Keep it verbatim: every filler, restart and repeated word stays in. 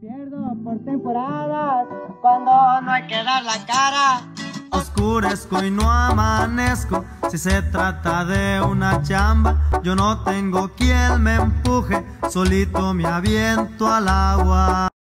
Pierdo por temporadas cuando no hay que dar la cara. Oscurezco y no amanezco. Si se trata de una chamba, yo no tengo quien me empuje, solito me aviento al agua.